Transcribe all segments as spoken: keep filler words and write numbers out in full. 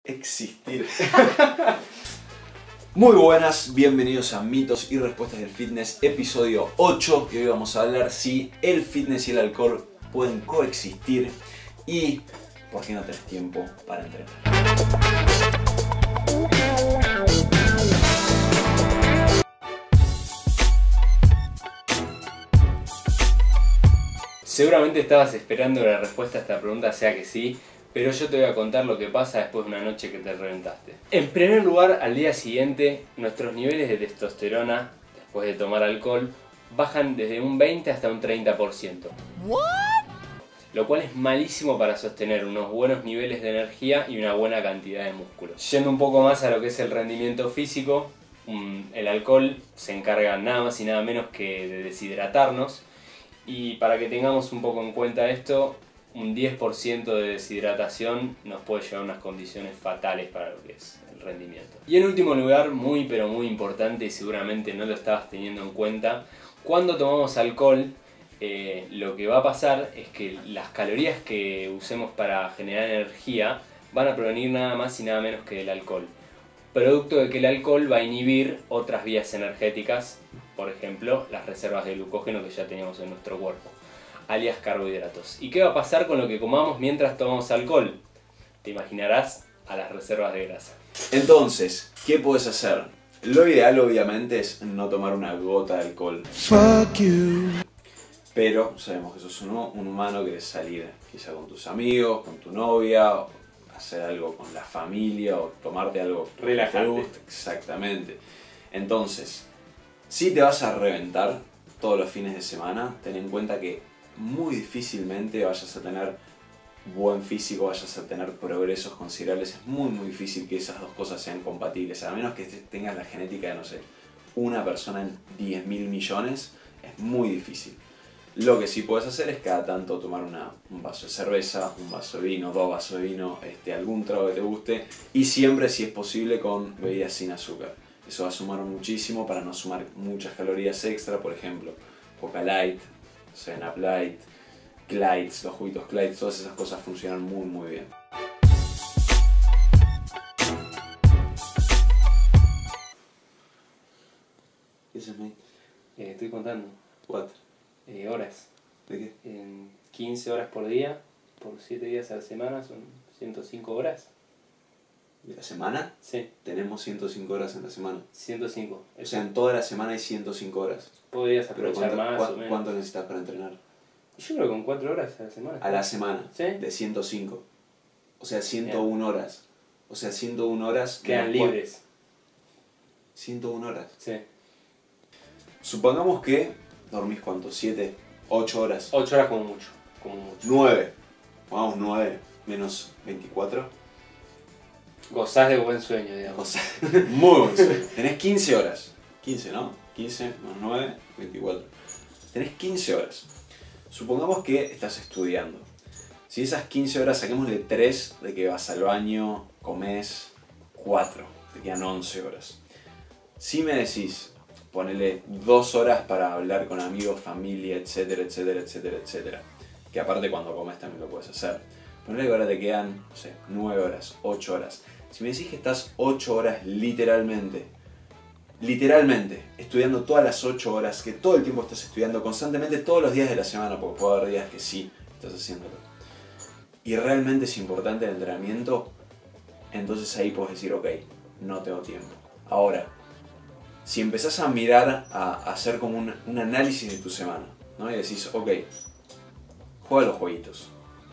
existir. Muy buenas, bienvenidos a Mitos y Respuestas del Fitness, episodio ocho, que hoy vamos a hablar si el fitness y el alcohol pueden coexistir y por qué no tenés tiempo para entrenar. Seguramente estabas esperando que la respuesta a esta pregunta sea que sí, pero yo te voy a contar lo que pasa después de una noche que te reventaste. En primer lugar, al día siguiente, nuestros niveles de testosterona, después de tomar alcohol, bajan desde un veinte hasta un treinta por ciento. ¿What? Lo cual es malísimo para sostener unos buenos niveles de energía y una buena cantidad de músculo. Yendo un poco más a lo que es el rendimiento físico, el alcohol se encarga nada más y nada menos que de deshidratarnos. Y para que tengamos un poco en cuenta esto, un diez por ciento de deshidratación nos puede llevar a unas condiciones fatales para lo que es el rendimiento. Y en último lugar, muy pero muy importante y seguramente no lo estabas teniendo en cuenta, cuando tomamos alcohol, eh, lo que va a pasar es que las calorías que usemos para generar energía van a provenir nada más y nada menos que del alcohol. Producto de que el alcohol va a inhibir otras vías energéticas, por ejemplo, las reservas de glucógeno que ya teníamos en nuestro cuerpo, alias carbohidratos. ¿Y qué va a pasar con lo que comamos mientras tomamos alcohol? Te imaginarás, a las reservas de grasa. Entonces, ¿qué puedes hacer? Lo ideal obviamente es no tomar una gota de alcohol. Fuck you. Pero sabemos que sos un, un humano, querés salir quizá con tus amigos, con tu novia, o hacer algo con la familia o tomarte algo relajante. Que te guste. Exactamente. Entonces, si te vas a reventar todos los fines de semana, ten en cuenta que muy difícilmente vayas a tener buen físico, vayas a tener progresos considerables. Es muy muy difícil que esas dos cosas sean compatibles, a menos que tengas la genética de, no sé, una persona en diez mil millones, es muy difícil. Lo que sí puedes hacer es cada tanto tomar una, un vaso de cerveza, un vaso de vino, dos vasos de vino, este, algún trago que te guste, y siempre, si es posible, con bebidas sin azúcar. Eso va a sumar muchísimo para no sumar muchas calorías extra, por ejemplo, Coca Light, seven up Light, Clydes, los juguitos Clydes, todas esas cosas funcionan muy muy bien. ¿Qué es eso, mate? Eh, estoy contando. What? Eh, horas. ¿De qué? En quince horas por día, por siete días a la semana, son ciento cinco horas. ¿De la semana? Sí. Tenemos ciento cinco horas en la semana. ciento cinco. O sea, en toda la semana hay ciento cinco horas. Podrías Pero aprovechar ¿cuánto, más cu o menos. ¿Cuánto necesitas para entrenar? Yo creo que con cuatro horas a la semana. A la semana. ¿Sí? De ciento cinco. O sea, ciento una horas. O sea, ciento una horas... Quedan libres. ciento una horas. Sí. Supongamos que dormís ¿cuánto? siete, ocho horas. ocho horas como mucho. Como mucho. nueve. Vamos, nueve menos veinticuatro. Gozás de buen sueño, digamos. O sea, muy buen sueño. Tenés quince horas. quince, ¿no? quince más nueve, veinticuatro. Tenés quince horas. Supongamos que estás estudiando. Si esas quince horas saquémosle tres de que vas al baño, comés, cuatro. Te quedan once horas. Si me decís, ponele dos horas para hablar con amigos, familia, etcétera, etcétera, etcétera, etcétera. Que aparte cuando comes también lo puedes hacer. Ponele que ahora te quedan, no sé, nueve horas, ocho horas. Si me decís que estás ocho horas literalmente, literalmente, estudiando todas las ocho horas, que todo el tiempo estás estudiando constantemente todos los días de la semana, porque puede haber días que sí estás haciéndolo, y realmente es importante el entrenamiento, entonces ahí puedes decir, ok, no tengo tiempo. Ahora, si empezás a mirar, a, a hacer como un, un análisis de tu semana, ¿no? Y decís, ok, juega los jueguitos,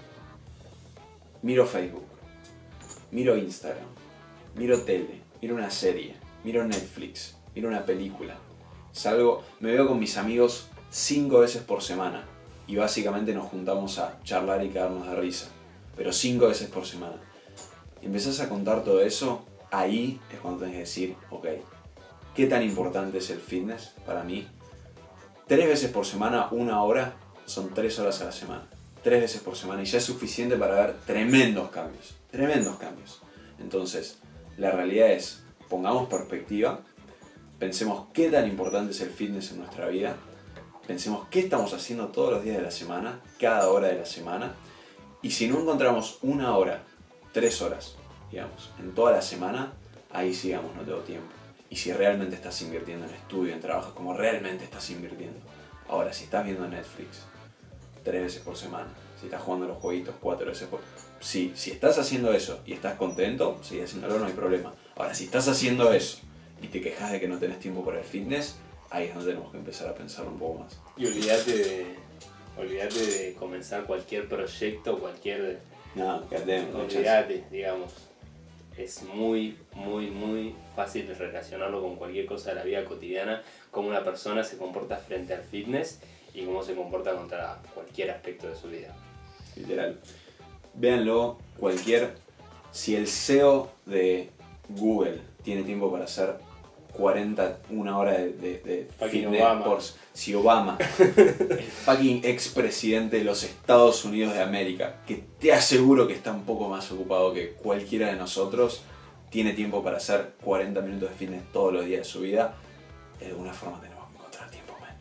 miro Facebook, miro Instagram, miro tele, miro una serie, miro Netflix, miro una película, salgo, me veo con mis amigos cinco veces por semana y básicamente nos juntamos a charlar y cagarnos de risa, pero cinco veces por semana. Y empezás a contar todo eso, ahí es cuando tenés que decir, ok, ¿qué tan importante es el fitness para mí? Tres veces por semana, una hora, son tres horas a la semana. Tres veces por semana y ya es suficiente para ver tremendos cambios, tremendos cambios. Entonces, la realidad es, pongamos perspectiva, pensemos qué tan importante es el fitness en nuestra vida, pensemos qué estamos haciendo todos los días de la semana, cada hora de la semana, y si no encontramos una hora, tres horas, digamos, en toda la semana, ahí sí, digamos, no tengo tiempo. Y si realmente estás invirtiendo en estudio, en trabajo, como realmente estás invirtiendo. Ahora, si estás viendo Netflix tres veces por semana, si estás jugando los jueguitos cuatro veces por... Sí, si estás haciendo eso y estás contento, sigue haciéndolo, no hay problema. Ahora, si estás haciendo eso y te quejas de que no tenés tiempo para el fitness, ahí es donde tenemos que empezar a pensar un poco más. Y olvídate de, olvídate de comenzar cualquier proyecto, cualquier... No, quédate, no olvídate, digamos. Es muy, muy, muy fácil de relacionarlo con cualquier cosa de la vida cotidiana, cómo una persona se comporta frente al fitness y cómo se comporta contra cualquier aspecto de su vida. Literal. Véanlo, cualquier... Si el C E O de Google tiene tiempo para hacer cuarenta, una hora de, de, de fitness Obama. por... Si Obama, el fucking expresidente de los Estados Unidos de América, que te aseguro que está un poco más ocupado que cualquiera de nosotros, tiene tiempo para hacer cuarenta minutos de fitness todos los días de su vida, de alguna forma tenemos que encontrar tiempo, man.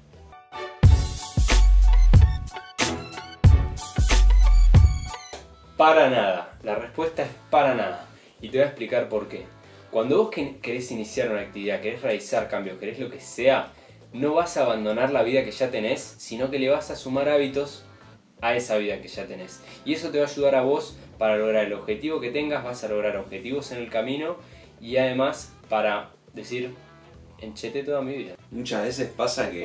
Para nada. La respuesta es para nada. Y te voy a explicar por qué. Cuando vos querés iniciar una actividad, querés realizar cambios, querés lo que sea, no vas a abandonar la vida que ya tenés, sino que le vas a sumar hábitos a esa vida que ya tenés. Y eso te va a ayudar a vos para lograr el objetivo que tengas, vas a lograr objetivos en el camino y además para decir, encheté toda mi vida. Muchas veces pasa que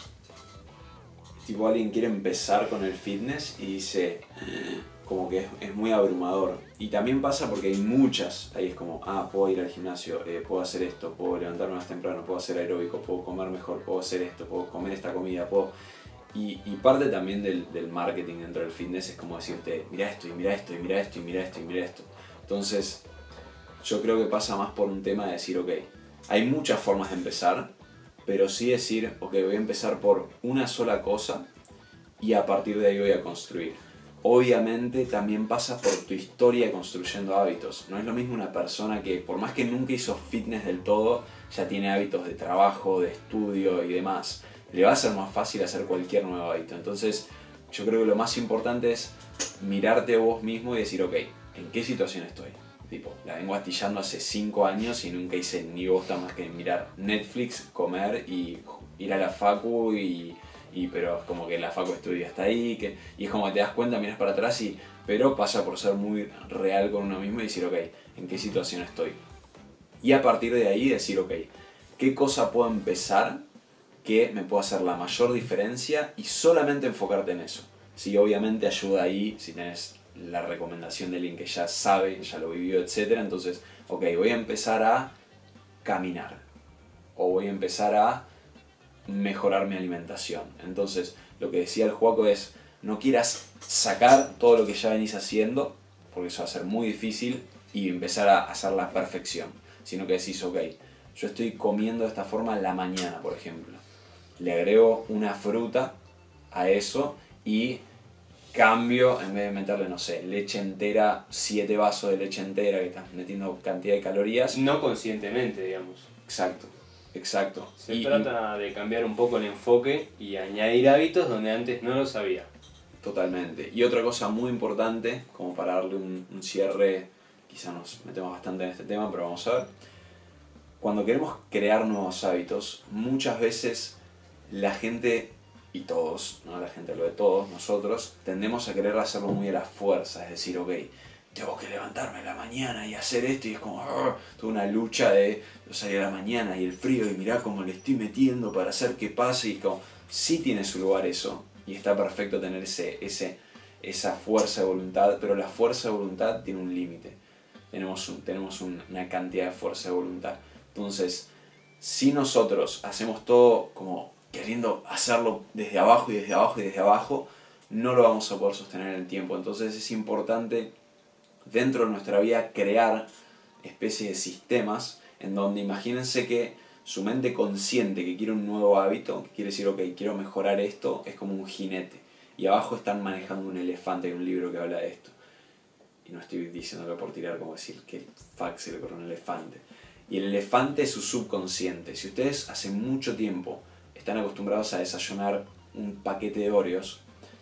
tipo alguien quiere empezar con el fitness y dice como que es, es muy abrumador. Y también pasa porque hay muchas, ahí es como, ah, puedo ir al gimnasio, eh, puedo hacer esto, puedo levantarme más temprano, puedo hacer aeróbico, puedo comer mejor, puedo hacer esto, puedo comer esta comida, puedo... Y, y parte también del, del marketing dentro del fitness es como decirte, mira esto, y mira esto, y mira esto, y mira esto, y mira esto. Entonces, yo creo que pasa más por un tema de decir, ok, hay muchas formas de empezar, pero sí decir, ok, voy a empezar por una sola cosa y a partir de ahí voy a construir. Obviamente también pasa por tu historia construyendo hábitos. No es lo mismo una persona que, por más que nunca hizo fitness del todo, ya tiene hábitos de trabajo, de estudio y demás. Le va a ser más fácil hacer cualquier nuevo hábito. Entonces, yo creo que lo más importante es mirarte a vos mismo y decir, ok, ¿en qué situación estoy? Tipo, la vengo astillando hace cinco años y nunca hice ni bosta más que mirar Netflix, comer y ir a la facu y... Y, pero es como que la facu estudia hasta ahí, que, y es como que te das cuenta, miras para atrás, y, pero pasa por ser muy real con uno mismo y decir, ok, ¿en qué situación estoy? Y a partir de ahí decir, ok, ¿qué cosa puedo empezar que me pueda hacer la mayor diferencia? Y solamente enfocarte en eso. Sí, obviamente ayuda ahí, si tenés la recomendación de alguien que ya sabe, ya lo vivió, etcétera. Entonces, ok, voy a empezar a caminar. O voy a empezar a mejorar mi alimentación. Entonces, lo que decía el Joaco es, no quieras sacar todo lo que ya venís haciendo, porque eso va a ser muy difícil, y empezar a hacer la perfección, sino que decís, ok, yo estoy comiendo de esta forma la mañana, por ejemplo, le agrego una fruta a eso y cambio, en vez de meterle, no sé, leche entera, siete vasos de leche entera, que estás metiendo cantidad de calorías. No conscientemente, digamos. Exacto. Exacto. Se y, trata de cambiar un poco el enfoque y añadir hábitos donde antes no lo sabía. Totalmente. Y otra cosa muy importante, como para darle un, un cierre, quizá nos metemos bastante en este tema, pero vamos a ver. Cuando queremos crear nuevos hábitos, muchas veces la gente, y todos, ¿no? La gente lo de todos, nosotros, tendemos a querer hacerlo muy a la fuerza, es decir, ok, tengo que levantarme a la mañana y hacer esto, y es como toda una lucha de salir a la mañana y el frío y mirá cómo le estoy metiendo para hacer que pase, y como sí tiene su lugar eso y está perfecto tener ese, ese, esa fuerza de voluntad, pero la fuerza de voluntad tiene un límite, tenemos, un, tenemos un, una cantidad de fuerza de voluntad. Entonces, si nosotros hacemos todo como queriendo hacerlo desde abajo y desde abajo y desde abajo, no lo vamos a poder sostener en el tiempo. Entonces es importante dentro de nuestra vida crear especies de sistemas en donde imagínense que su mente consciente que quiere un nuevo hábito, que quiere decir, ok, quiero mejorar esto, es como un jinete. Y abajo están manejando un elefante, hay un libro que habla de esto. Y no estoy diciéndolo por tirar como decir que fuck se le corre un elefante. Y el elefante es su subconsciente. Si ustedes hace mucho tiempo están acostumbrados a desayunar un paquete de Oreos,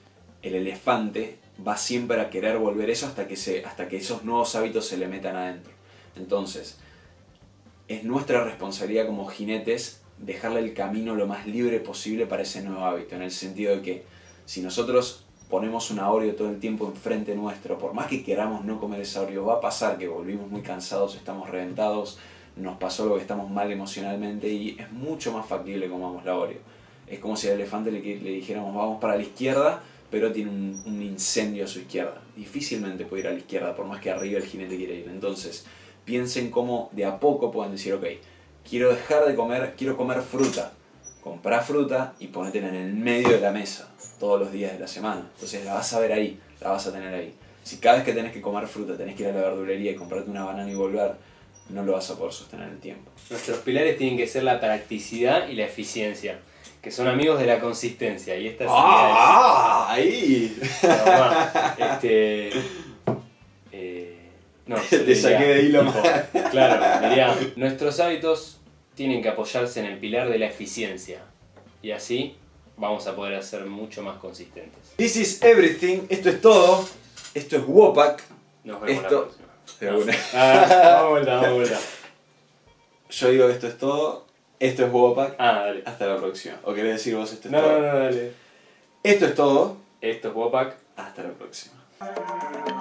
el elefante va siempre a querer volver eso hasta que, se, hasta que esos nuevos hábitos se le metan adentro. Entonces, es nuestra responsabilidad como jinetes dejarle el camino lo más libre posible para ese nuevo hábito, en el sentido de que si nosotros ponemos una Oreo todo el tiempo enfrente nuestro, por más que queramos no comer esa Oreo, va a pasar que volvimos muy cansados, estamos reventados, nos pasó algo que estamos mal emocionalmente y es mucho más factible que comamos la Oreo. Es como si al elefante le, le dijéramos vamos para la izquierda, pero tiene un, un incendio a su izquierda. Difícilmente puede ir a la izquierda, por más que arriba el jinete quiera ir. Entonces, piensen cómo de a poco pueden decir, ok, quiero dejar de comer, quiero comer fruta. Comprá fruta y ponetela en el medio de la mesa todos los días de la semana. Entonces la vas a ver ahí, la vas a tener ahí. Si cada vez que tenés que comer fruta tenés que ir a la verdulería y comprarte una banana y volver, no lo vas a poder sostener en el tiempo. Nuestros pilares tienen que ser la practicidad y la eficiencia, que son amigos de la consistencia. Y esta ¡Ah! ¡Ahí! Este... Eh, no, te diría, saqué de hilo tipo, claro, diría, nuestros hábitos tienen que apoyarse en el pilar de la eficiencia. Y así vamos a poder ser mucho más consistentes. This is everything. Esto es todo. Esto es Wopak. Nos vemos Esto... la próxima. De No. una. Ah, vamos a vuelta, vamos a vuelta. Yo digo esto es todo. Esto es Wopak. Ah, dale. Hasta la próxima. ¿O querés decir vos esto es No, todo? no, no, dale. Esto es todo. Esto es Wopak. Hasta la próxima.